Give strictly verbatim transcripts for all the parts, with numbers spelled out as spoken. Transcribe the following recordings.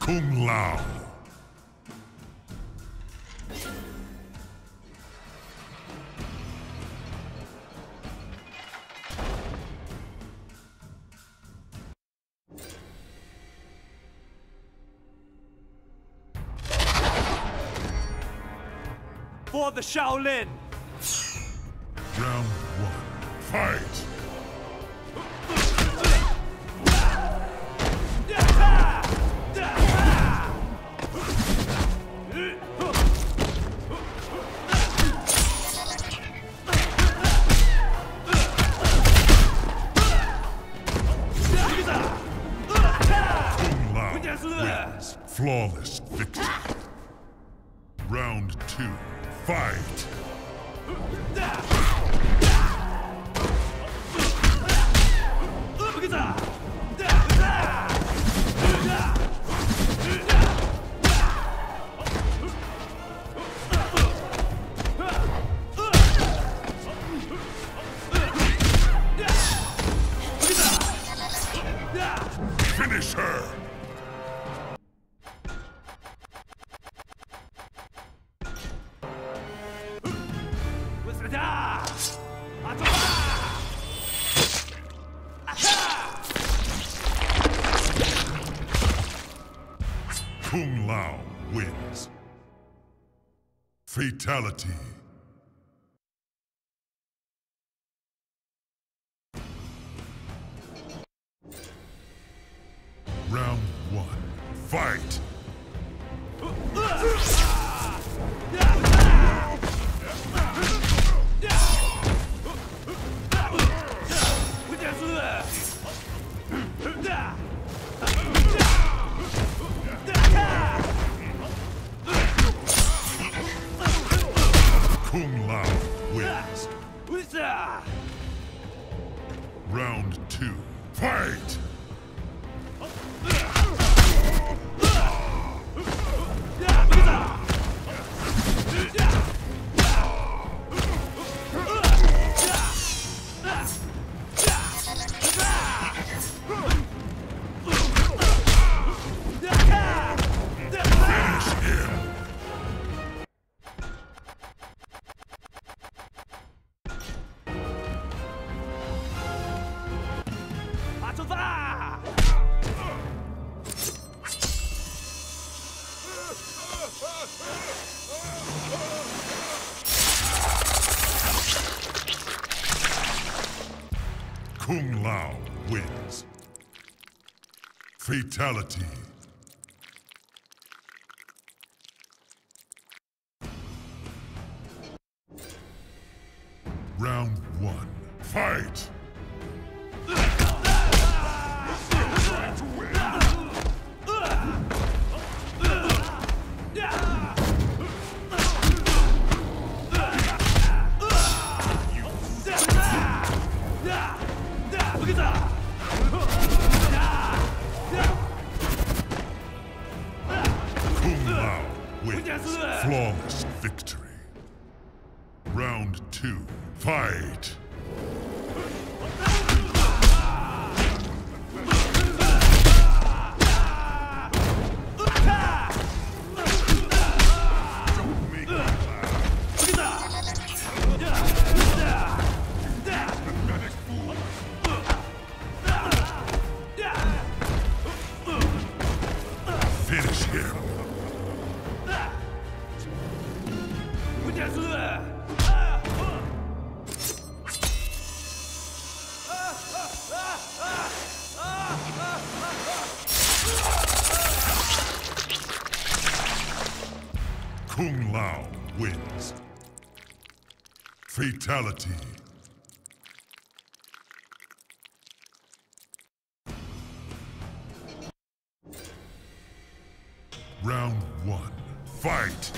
Kung Lao. For the Shaolin! Round one, fight! Kung Lao wins. Flawless victory. Round two, fight! Finish her! Kung Lao wins. Fatality. Round one, fight! Kung Lao wins. Round two, fight! Kung Lao wins. Fatality. Round one, fight! Kung Lao wins. Flawless victory. Round two, fight! Finish him. Kung Lao wins. Fatality. Round one, fight!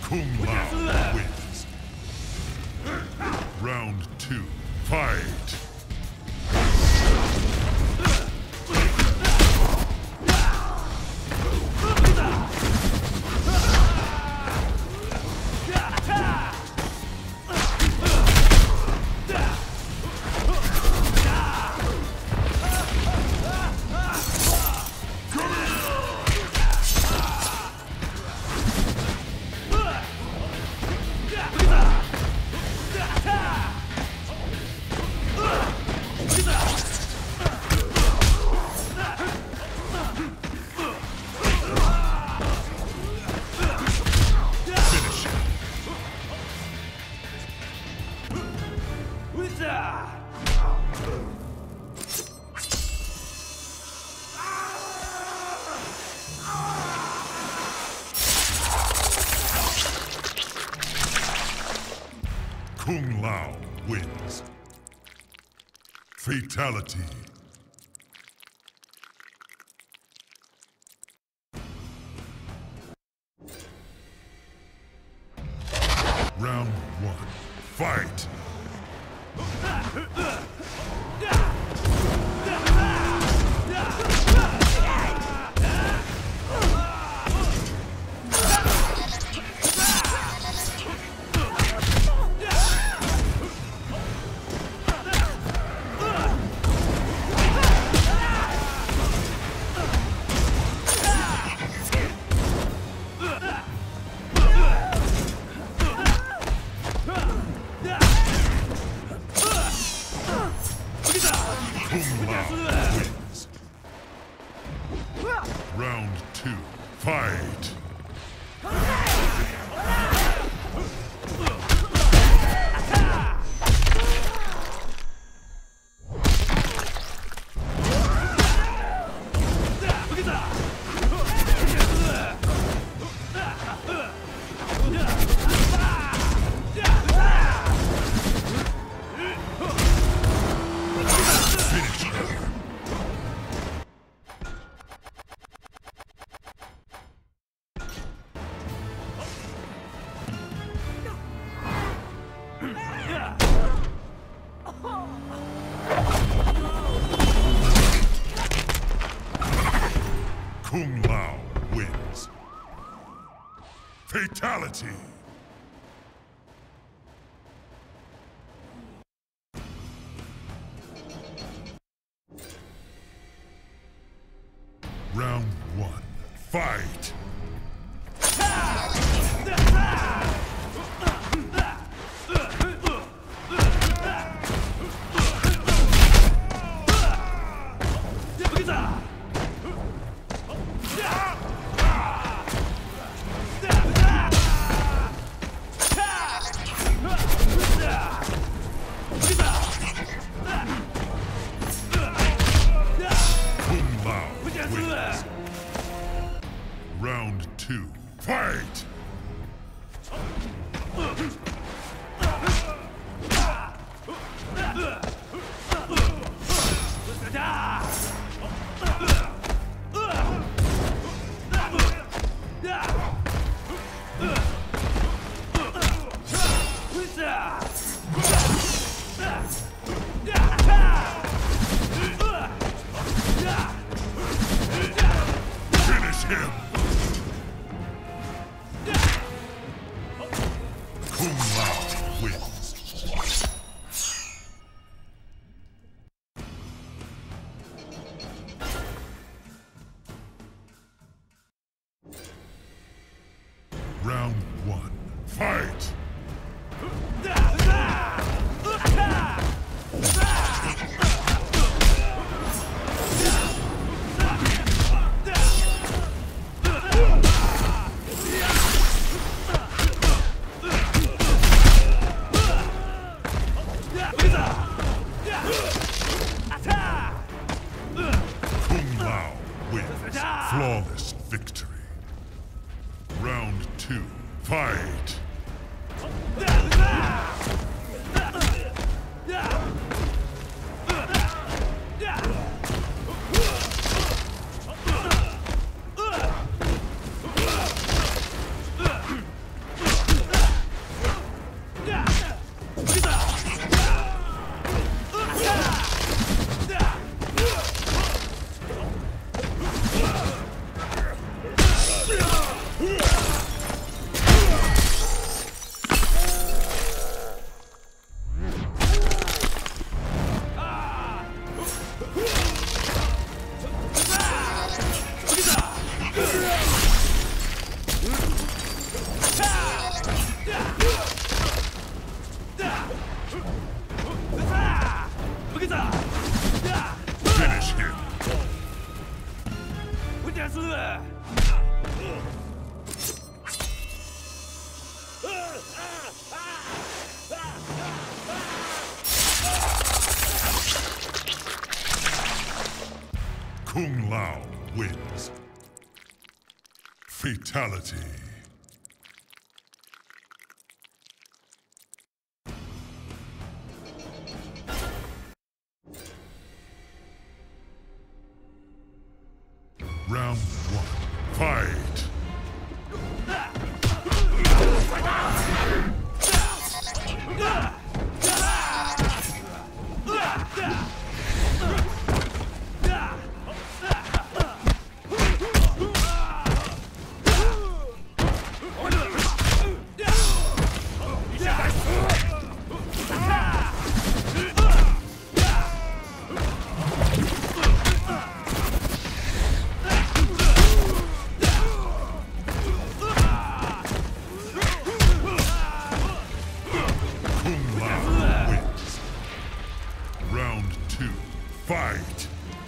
Kung Lao wins. Round two, fight! Kung Lao wins. Fatality. Round one, fight! Kung Lao wins. Round two, fight! Kung Lao wins. Fatality! Round one, fight! Kung Lao wins. Round two, fight! Finish him! Kung Lao wins. Round one, fight! Kung Lao wins. Flawless victory. Round two, fight! Kung Lao wins. Fatality. Round one. Fight! Fight!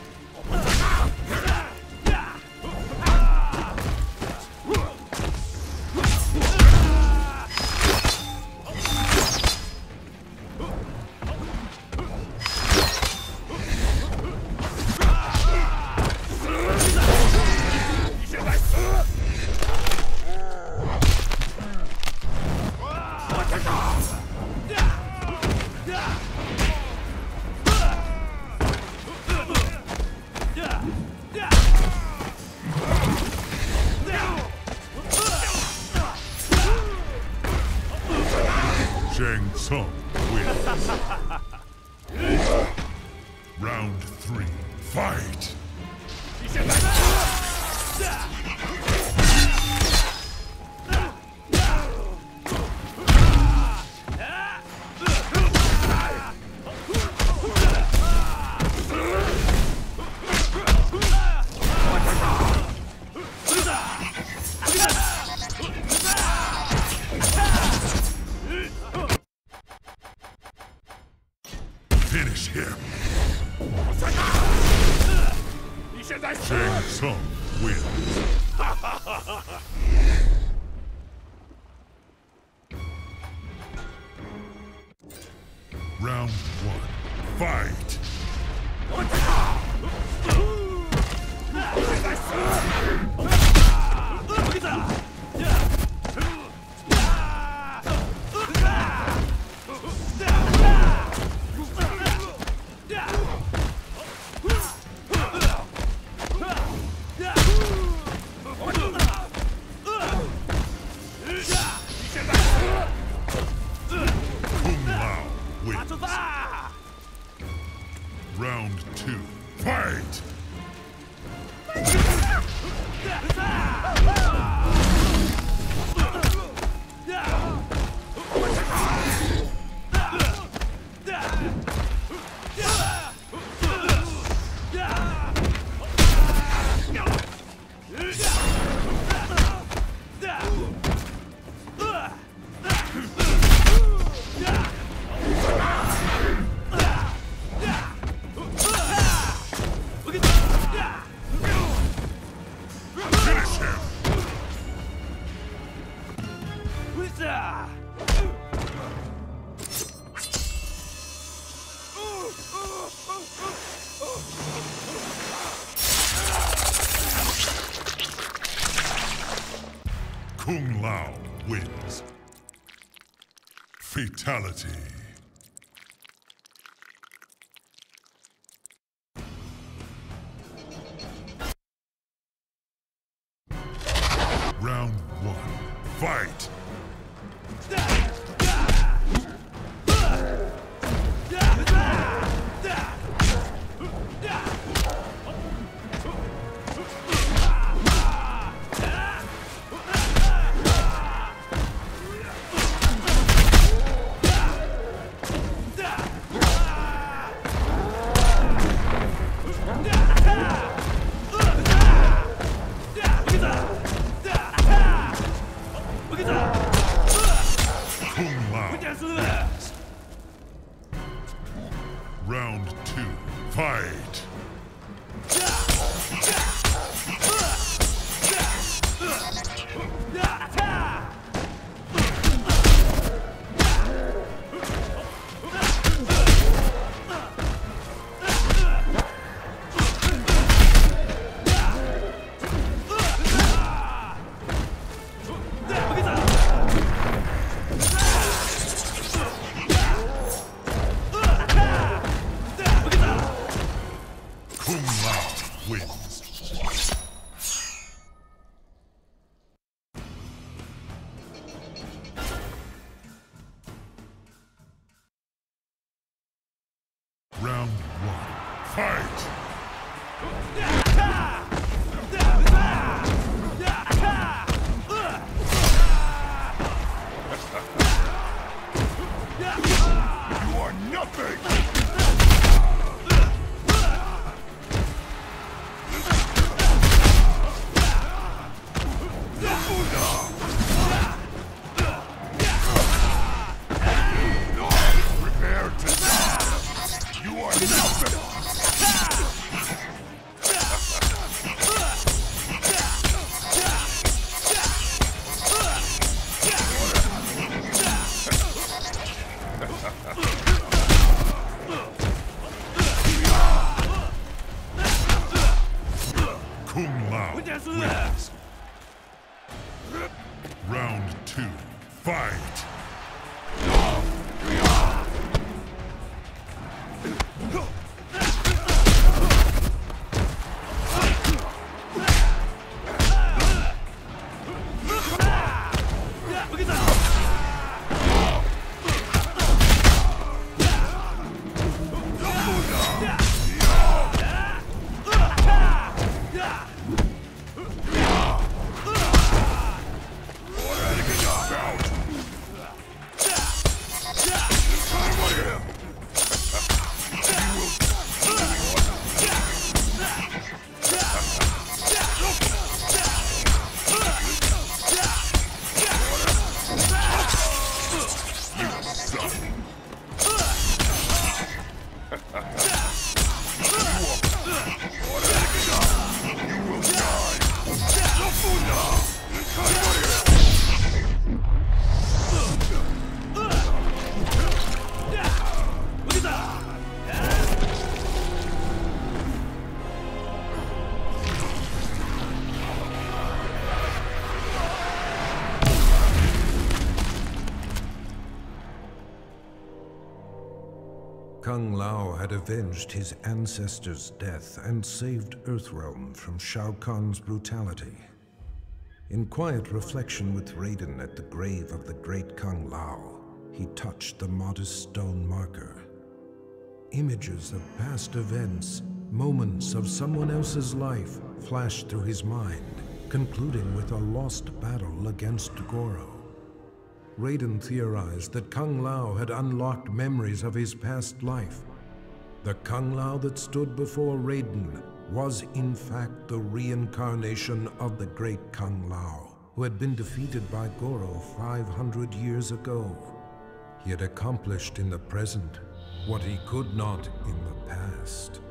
Shang Tsung wins. Round three, fight! Finish him. Shang Tsung wins. Round one, fight! Round two, fight! Kung Lao wins. Fatality. Round one, fight! Round two, fight! Fight! Kung Lao had avenged his ancestor's death and saved Earthrealm from Shao Kahn's brutality. In quiet reflection with Raiden at the grave of the great Kung Lao, he touched the modest stone marker. Images of past events, moments of someone else's life, flashed through his mind, concluding with a lost battle against Goro. Raiden theorized that Kung Lao had unlocked memories of his past life. The Kung Lao that stood before Raiden was in fact the reincarnation of the great Kung Lao, who had been defeated by Goro five hundred years ago. He had accomplished in the present what he could not in the past.